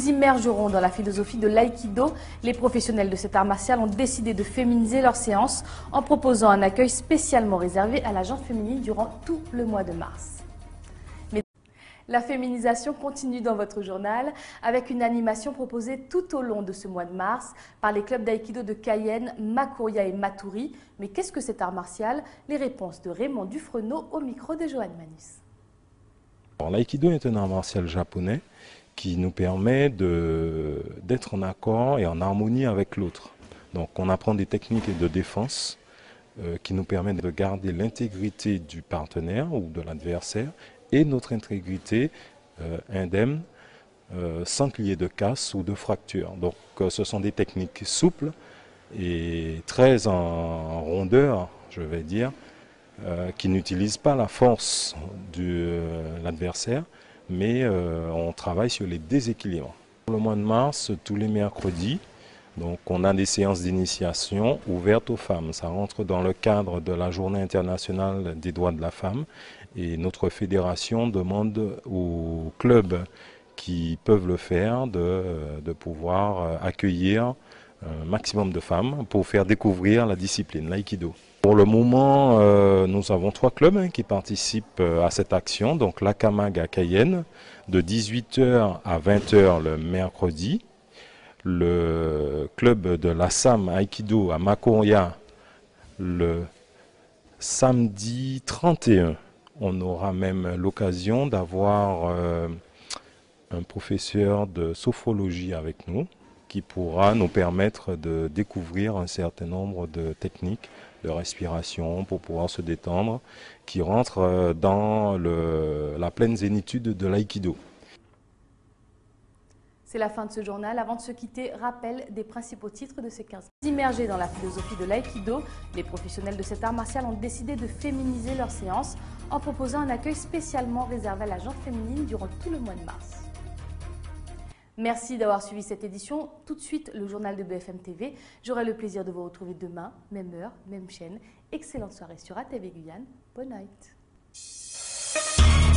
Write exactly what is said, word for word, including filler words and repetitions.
nous immergerons dans la philosophie de l'aïkido. Les professionnels de cet art martial ont décidé de féminiser leurs séances en proposant un accueil spécialement réservé à la gente féminine durant tout le mois de mars. Mais la féminisation continue dans votre journal avec une animation proposée tout au long de ce mois de mars par les clubs d'aïkido de Cayenne, Makuria et Maturi. Mais qu'est-ce que cet art martial? Les réponses de Raymond Dufresneau au micro de Johan Manus. L'aïkido est un art martial japonais qui nous permet d'être en accord et en harmonie avec l'autre. Donc on apprend des techniques de défense euh, qui nous permettent de garder l'intégrité du partenaire ou de l'adversaire et notre intégrité euh, indemne euh, sans qu'il y ait de casse ou de fracture. Donc euh, ce sont des techniques souples et très en rondeur, je vais dire, Euh, qui n'utilise pas la force de euh, l'adversaire, mais euh, on travaille sur les déséquilibres. Pour le mois de mars, tous les mercredis, donc on a des séances d'initiation ouvertes aux femmes. Ça rentre dans le cadre de la Journée internationale des droits de la femme et notre fédération demande aux clubs qui peuvent le faire de, de pouvoir accueillir un maximum de femmes pour faire découvrir la discipline, l'aïkido. Pour le moment, euh, nous avons trois clubs hein, qui participent euh, à cette action. Donc l'Akamag à Cayenne, de dix-huit heures à vingt heures le mercredi. Le club de l'Assam Aikido à Makuria le samedi trente et un. On aura même l'occasion d'avoir euh, un professeur de sophrologie avec nous qui pourra nous permettre de découvrir un certain nombre de techniques de respiration pour pouvoir se détendre, qui rentrent dans le, la pleine zénitude de l'aïkido. C'est la fin de ce journal. Avant de se quitter, rappel des principaux titres de ces quinze. Immergés dans la philosophie de l'aïkido, les professionnels de cet art martial ont décidé de féminiser leurs séances en proposant un accueil spécialement réservé à la gente féminine durant tout le mois de mars. Merci d'avoir suivi cette édition. Tout de suite, le journal de B F M T V. J'aurai le plaisir de vous retrouver demain, même heure, même chaîne. Excellente soirée sur A T V Guyane. Bonne night.